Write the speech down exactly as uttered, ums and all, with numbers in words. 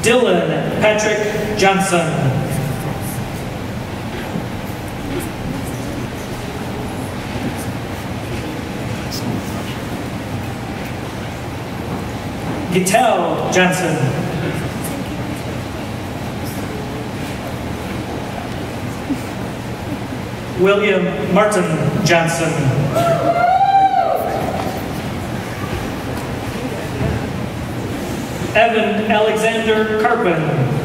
Dylan Patrick Johnson. Gittel Johnson. William Martin Johnson. Evan Alexander Carpin.